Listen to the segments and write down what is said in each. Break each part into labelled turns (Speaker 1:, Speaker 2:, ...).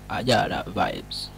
Speaker 1: Ajala vibes.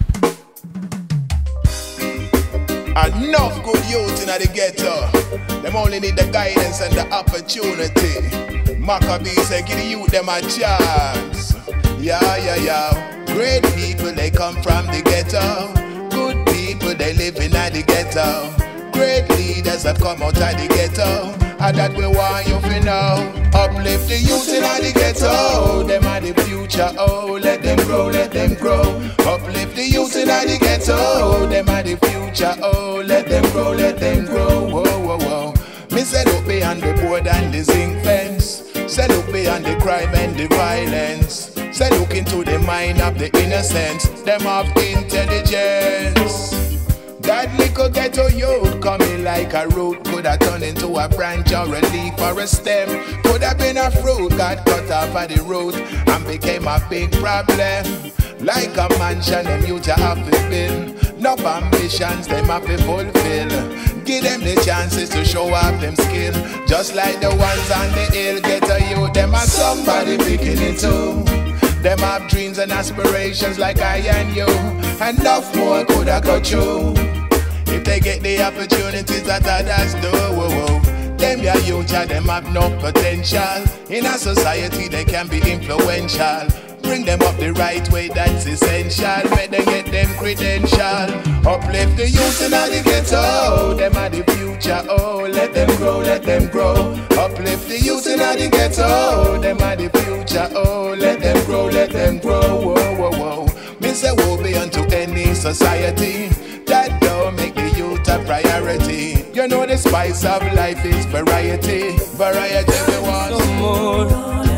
Speaker 2: Enough good youth in the ghetto. Them only need the guidance and the opportunity. Maccabee say give the youth them a chance. Yeah. Great people they come from the ghetto. Good people they live in the ghetto. Great leaders have come out of the ghetto. And that we want you to know. Uplift the youth in the ghetto. Them are the future, oh, let them grow, let them grow. Uplift the youth in the ghetto. Them are the future, oh, let them grow, let them grow. Whoa. Me say look beyond the board and the zinc fence. Say look beyond the crime and the violence. Say look into the mind of the innocent. Them have intelligence. That little ghetto youth coming like a root. Could have turned into a branch or a leaf or a stem. Could have been a fruit, got cut off at the root and became a big problem. Like a mansion, them youth have to build. No ambitions, them have to fulfill. Give them the chances to show off them skill. Just like the ones on the hill, ghetto youth, them are somebody picking it too. Them have dreams and aspirations like I and you. Enough more could have got you. If they get the opportunities that others do, them your youth, them have no potential. In a society they can be influential. Bring them up the right way, that's essential. Make them get them credential. Uplift the youth in the ghetto. Them are the future, oh, let them grow, let them grow. Uplift the youth in the ghetto. Them are the future, oh, let them grow, let them grow. Whoa. Me say woe be unto any society that don't make the youth a priority. You know the spice of life is variety. Variety we want.
Speaker 3: Some more.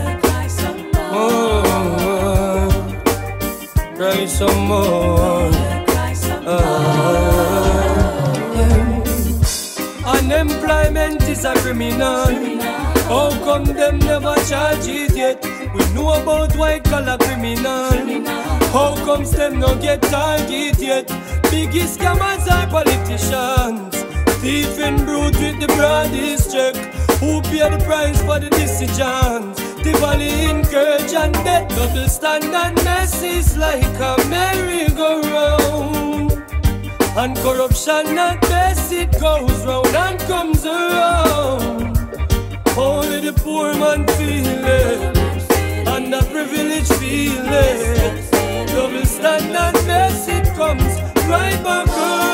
Speaker 3: Cry some more. Unemployment is a criminal. How come them never charge it yet? We know about white collar criminal. How comes them no get target yet? Biggest scammers are politicians. Thief and brute with the broadest check. Who pay the price for the decisions? The valley encourage and debt. Double standard messes like a merry-go-round. And corruption at best, it goes round and comes around. Only the poor man feel it, and the privileged feel it. Double standard best, it comes right back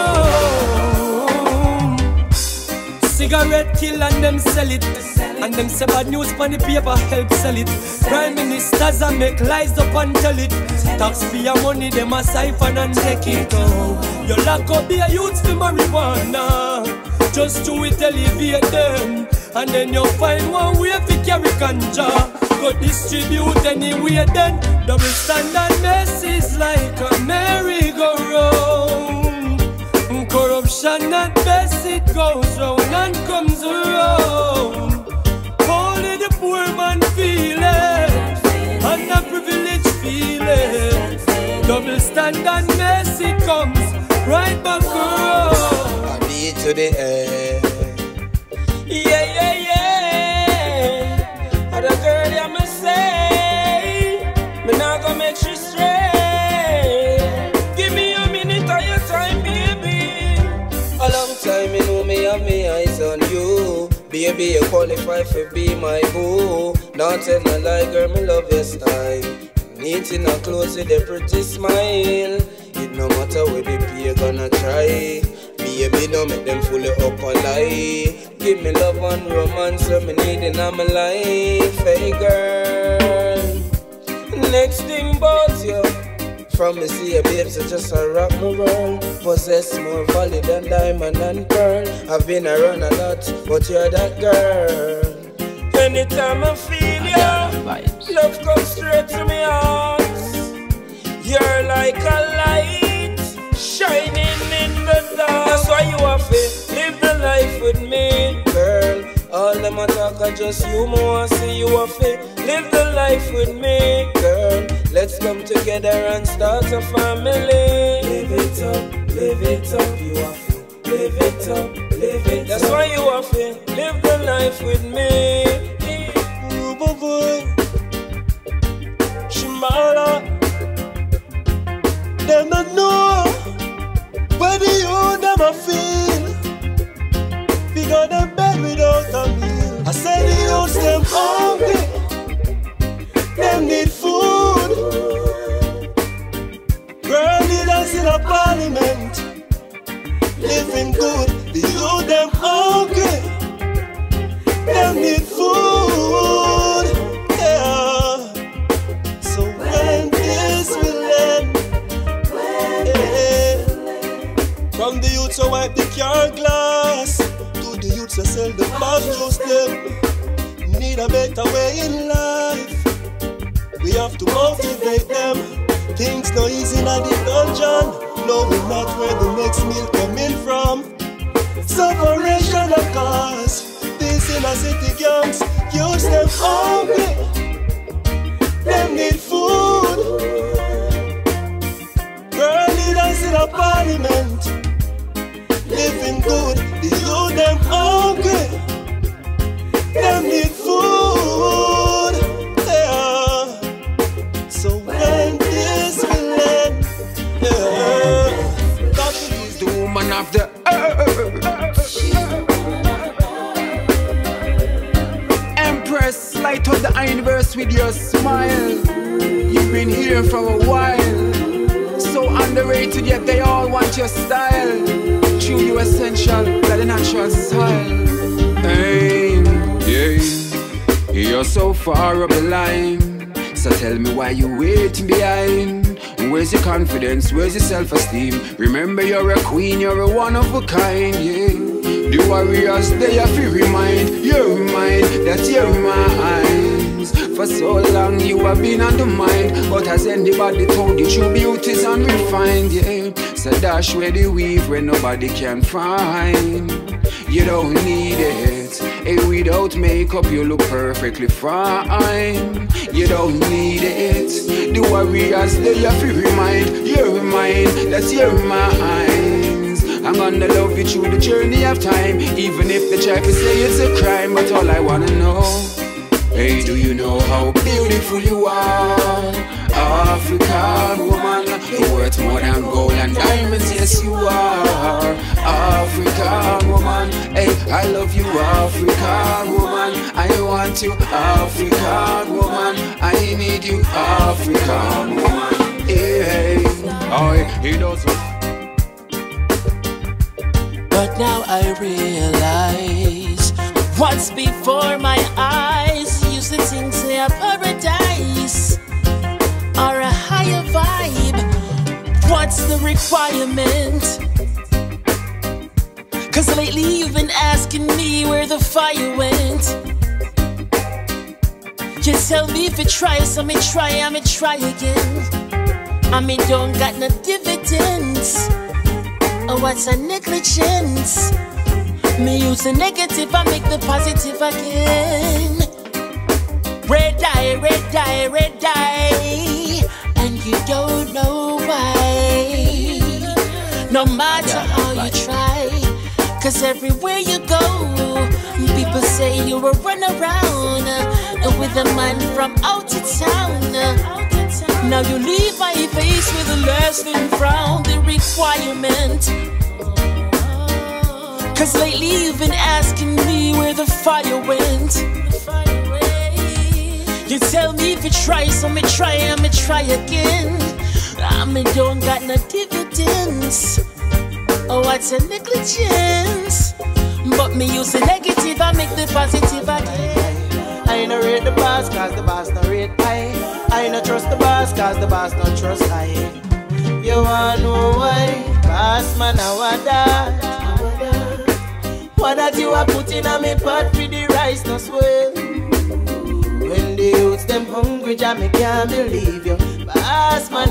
Speaker 3: home. Cigarette kill and them sell it. And them say bad news on the paper help sell it. Prime ministers a make lies up and tell it. Tax for your money, them a siphon and take it out. You lock up your youths for marijuana, just to it elevate them. And then you find one way to carry ganja. Go distribute anyway then. Double standard mess is like a merry-go-round. Corruption at best, it goes round and comes around. Only the poor man feel it, and the privileged feel it. Double standard mess, it comes right back around.
Speaker 4: I beat to the air. Yeah. And the girl ya me say, me not gonna make you stray. Give me a minute of your time, baby. A long time you know me have me eyes on you. Baby, you qualify for be my boo. Not tell no lie, girl, me love your style. Neat in a clothes with a pretty smile. It no matter what the pay gonna try. Baby, don't make them fully up a lie. Give me love and romance, so me need in my life. Hey girl, next thing about you. From me see a babe, so just a rock my world. Possess more value than diamond and pearl. I've been around a lot, but you're that girl. Anytime I feel you, love comes straight to me heart. You're like a light, shining in the dark. That's why you have to live the life with me, girl. All them attack are just you, more see you have to live the life with me, girl. Let's come together and start a family. Live it up, you have to live it up, live it up. That's why you have to live the life with me. Shimala,
Speaker 1: car glass. To the youths that sell the pop juice them. Need a better way in life. We have to motivate them. Things no easy in the dungeon. Knowing not where the next meal coming from. Separation of cause. This inner city gangs, youths them hungry. Them need food. Girl leaders in a parliament, living good. The youth them hungry. Them need food. Yeah. So when this will end, yeah. God is the woman of the Empress, light up the universe with your smile. You've been here for a while. So underrated, yet they all want your style. True, you essential, like a natural style. Hey, yeah, you're so far up the line. So tell me why you waiting behind. Where's your confidence? Where's your self-esteem? Remember you're a queen, you're a one of a kind, yeah. The warriors, they have to remind that you're mine. For so long you have been undermined, but has anybody told you true beauty is unrefined, yeah. So dash where the weave where nobody can find. You don't need it. Hey, without makeup you look perfectly fine. You don't need it. The warriors, they have to remind that you're mine. I'm gonna love you through the journey of time, even if they try to say it's a crime. But all I wanna know, hey, do you know how beautiful you are? African woman, you're worth more than gold and diamonds, yes you are. African woman, hey, I love you, African woman. I want you, African woman. I need you, African woman. Hey, oh, he doesn't.
Speaker 5: But now I realize what's before my eyes. Used to think say a paradise or a higher vibe. What's the requirement? Cause lately you've been asking me where the fire went. You tell me if you try, so me try again. I me don't got no dividends. Oh, what's a negligence? Me use the negative, I make the positive again. Red eye, red eye, red eye, and you don't know why. No matter how you try, cause everywhere you go, people say you will run around with a man from out of town. Now you leave my face with a lasting frown, the requirement. Cause lately you've been asking me where the fire went. You tell me if you try, so me try again. I me don't got no dividends. Oh, what's a negligence? But me use the negative, I make the positive again. I no rate the boss, cause the boss no rate I. I no trust the boss, cause the boss no trust I. You wanna know why? Boss man, I what that you are putting on me pot for the rice no swell. When the youths them hungry, me can't believe you. Boss man,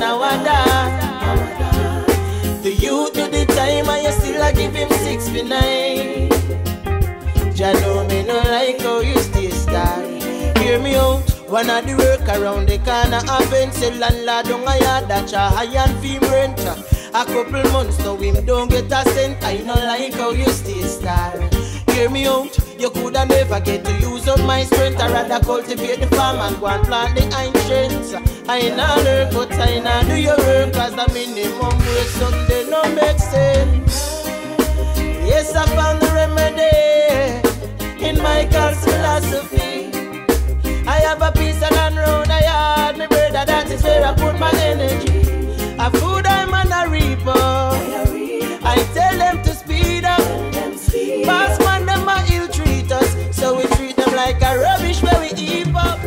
Speaker 5: I the youth do the time and you still a give him 6 for 9. Jah know me no like how you stay star. Hear me out, one of the work around the corner happen. Say landlord don't hire that a high and fee rent. A couple months now him don't get a cent. I no like how you stay star. Hear me out, you coulda never get to use up my strength. I rather cultivate the farm and go and plant the ancients. I nah learn but I nah do your work, cause the minimum wage Sunday no make sense. Yes, I found the remedy in my God's philosophy. I have a piece of land round the yard, my brother, that is where I put my energy. A food I'm on a reaper. I tell them to speed up. Pass man, them a ill treat us, so we treat them like a rubbish where we heap up.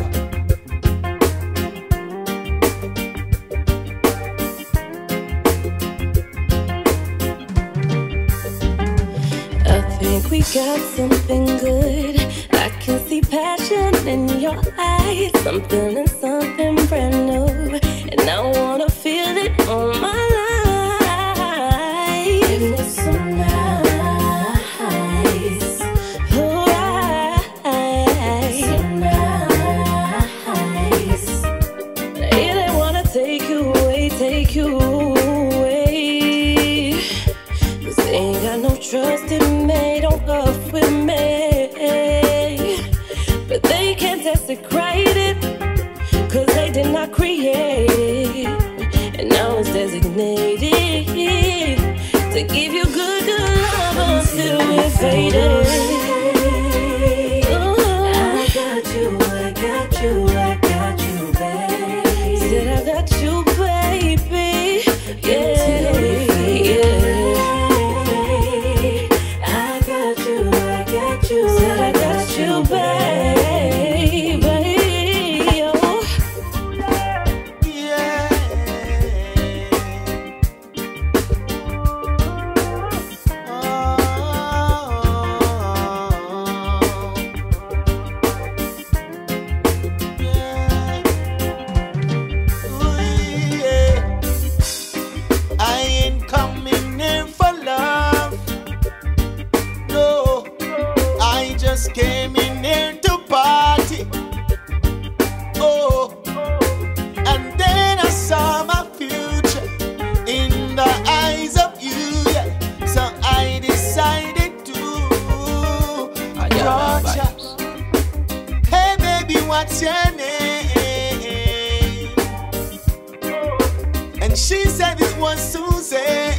Speaker 6: we got something good. I can see passion in your eyes. I'm feeling something brand new, and I wanna feel it on my life. It looks so nice, oh right, so nice. I really wanna take you away, take you away. 'Cause they ain't got no trust in me, don't fuck with me. But they can't desecrate it, 'cause they did not create it. And now it's designated to give you good, good love until we're faded. I got you, I got you, I got you, baby. Said I got you, baby. Yeah, yeah. I got you, I got you. Said I got you, baby.
Speaker 5: Came in here to party, oh, and then I saw my future in the eyes of you, yeah. So I decided to approach her. Hey baby, what's your name? And she said it was Susan.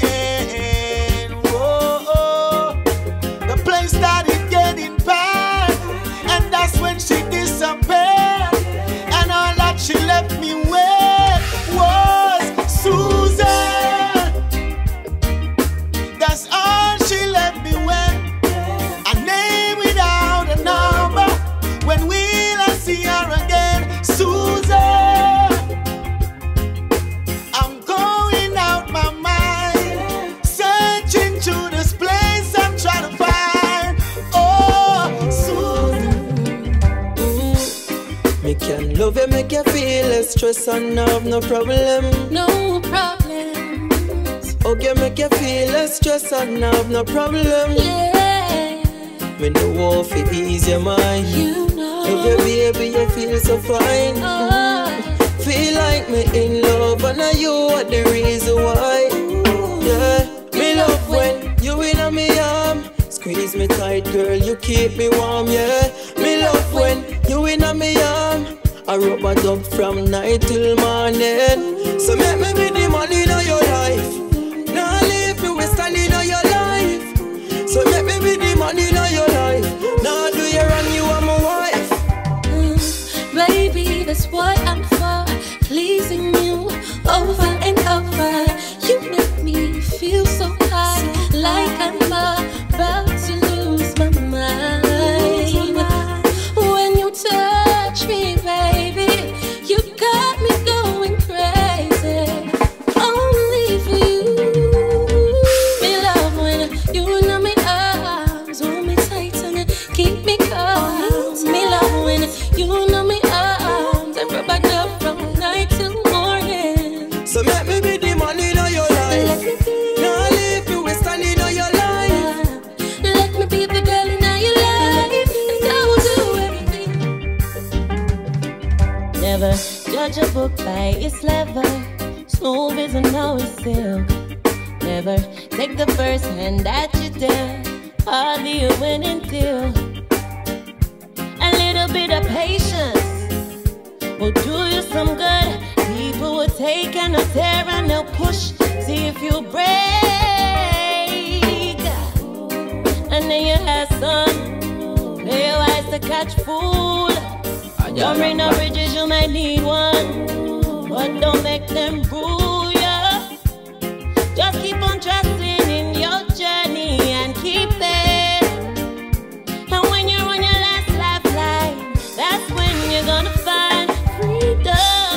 Speaker 5: Whoa, the place started getting packed, and that's when she disappeared. And all that she left me with was Susan. That's all she left me with. A name without a number. When will I see her again? Susan. I'm going out my mind, searching through this place I'm trying to find. Oh, Susan.
Speaker 3: Me can love you, make you feel less stress and have no problem.
Speaker 6: No problems.
Speaker 3: Okay, make you feel less stress and have no problem.
Speaker 6: Yeah.
Speaker 3: Me know how to ease your mind.
Speaker 6: You know.
Speaker 3: Love you, baby, you feel so fine.
Speaker 6: Oh.
Speaker 3: Feel like me in love, and now you are the reason why. Yeah, me love when you in me arm. Squeeze me tight, girl, you keep me warm. Yeah, me love when you in me arm. I rub a dub from night till morning. So make me be the man in your life. Now leave me with stand in your life. So make me be the man in your life. Now do you run, you are my wife.
Speaker 6: Baby, that's what I'm for. Pleasing you over and over. You make me feel so high, like I'm about to lose my mind. When you touch me, baby, you got me going crazy. Only for you. Me love when you know me arms, hold me tight and keep me calm. Me love when you know me arms and rub back up from night till morning.
Speaker 3: So make me be the man in your life.
Speaker 6: Let me be.
Speaker 3: Now leave you with stand in your life.
Speaker 6: Let me be the girl in your life, and I will do everything. Never judge a book by its leather. Smooth isn't always silk. Never take the first hand that you dealt. Hardly a winning deal. A little bit of patience will do you some good. People will take and they'll tear and they'll push. See if you break. And then you have some. Play wise to catch fool. Don't bring no bridges, you might need one. But don't make them rule ya. Just keep on trusting in your journey and keep it. And when you're on your last lifeline, that's when you're gonna find freedom.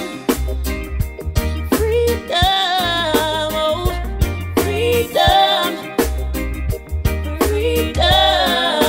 Speaker 6: Freedom, oh, freedom. Freedom.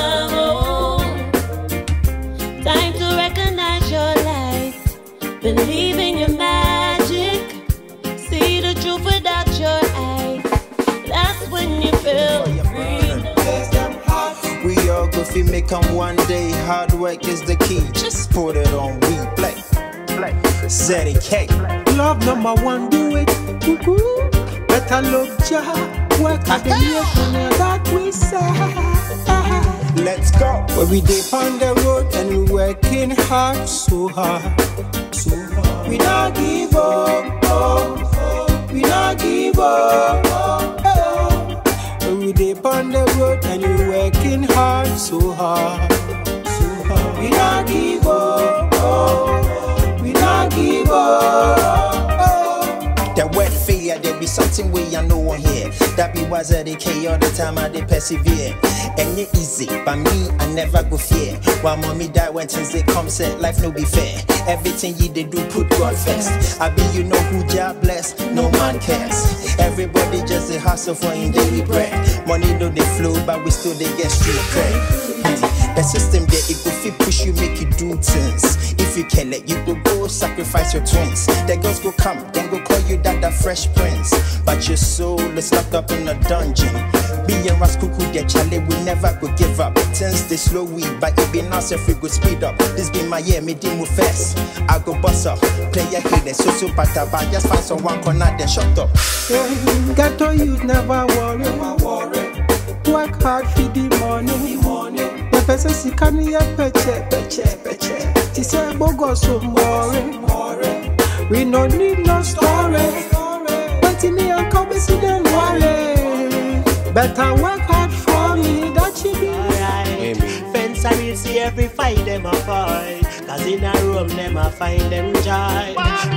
Speaker 7: If you make them one day, hard work is the key. Just put it on replay. ZK.
Speaker 8: Love number one, do it. Better love Jah. Work at the nation that we say.
Speaker 7: Let's go.
Speaker 8: When we dip on the road and we working hard, so hard. We not give up, we not give up. When we dip on the road and we working hard, so hard. We not give up, we not give up.
Speaker 7: That word failure, there be something way I know on here. That be was a decay all the time I did persevere. And it easy, but me, I never go fear. While mommy died when things they come set, life no be fair. Everything you did do, put God first. I be you know who Jah bless, no man cares. Everybody just a hustle for in daily bread. Money no they flow, but we still they get street cred. The system there, it go fit push you, make you do things. If you can let you go sacrifice your twins. The girls go come, then go call you that the fresh prince. But your soul is locked up in a dungeon. Being Raskuku, their Charlie will never go give up. Things they slow we, but it be nice if we go speed up. This be my year, me deal move fast. I go bust up, play a hit, so pata, but just find someone corner, then shut up.
Speaker 8: Get to youth, never worry. Work hard for the money. The person see can you peche. She say bogo so more. We no need no story. But in the uncover see them worry. Better work hard for me, that you be.
Speaker 5: Alright, fence I will see every fight them a fight. Cause in a room them a find them joy.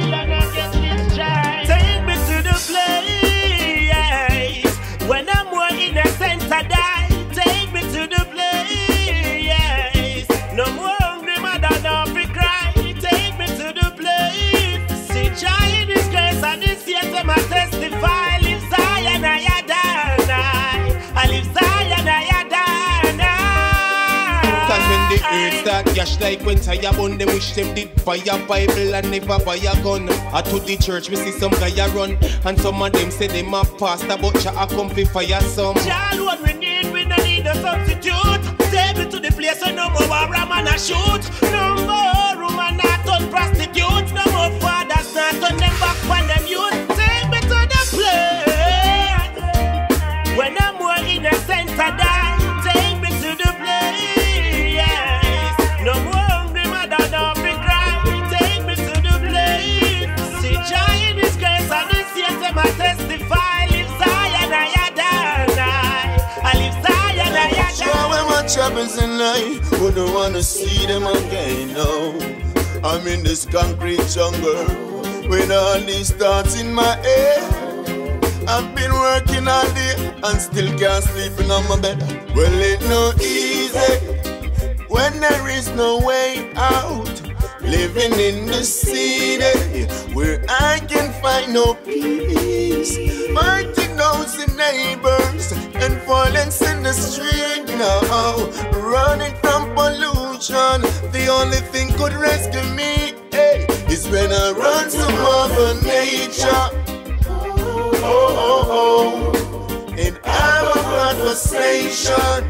Speaker 5: Take me to the place when I'm more innocent I die. Take me to the place. No more hungry mother, no be cry. Take me to the place. See Jah in His grace and this year them a testify. Live Zion I live Zion I
Speaker 9: Cause when the earth start gash like when Taya bun, them wish them did buy a Bible and never buy a gun. I to the church, we see some guy a run, and some of them say them a pastor, but Jah a come fi fire some.
Speaker 5: Jah what we need a substitute. Take me to the place where no more ram and a shoot. No more woman not turn prostitutes. No more fathers not turn them back on them youth. Take me to the place when I'm more innocent I die. Take me to the place. No more hungry mother, don't be crying. Take me to the place. See Jah in His grace and this year them a testify. Live Zion I live Zion I
Speaker 10: Sure when my troubles in life, wouldn't wanna see them again, no. I'm in this concrete jungle with all these thoughts in my head. I've been working all day and still can't sleep in my bed. Well, it no easy when there is no way out. Living in the city where I can find no peace. Fighting those neighbors and violence in the street now. Running from pollution, the only thing could rescue me is when I run to Mother Nature. And I'm a conversation.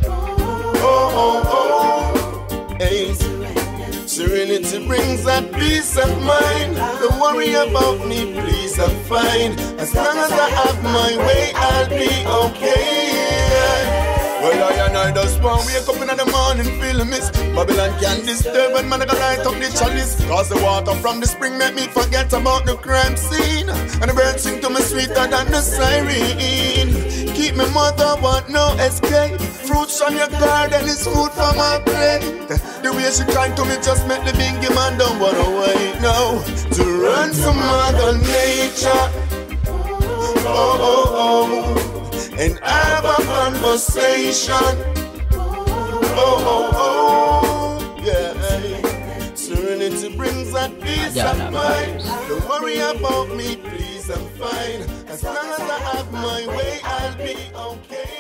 Speaker 10: Hey. Serenity brings that peace of mind. Don't worry about me, please, I'm fine. As long as I have my way, I'll be okay. Well, I just want wake up in the morning, feel a mist. Babylon can't disturb and man, I light up the chalice. Cause the water from the spring make me forget about the crime scene. And the birds sing to me sweeter than the siren. Keep me mother, want no escape. Fruits from your garden is food for my plate. The way she kind to me just make the bingy man don't wanna wait now to run to Mother Nature. And have a conversation. Yeah. Serenity brings that peace of mind. Don't worry about me, please, I'm fine. As long as I have my way, I'll be okay.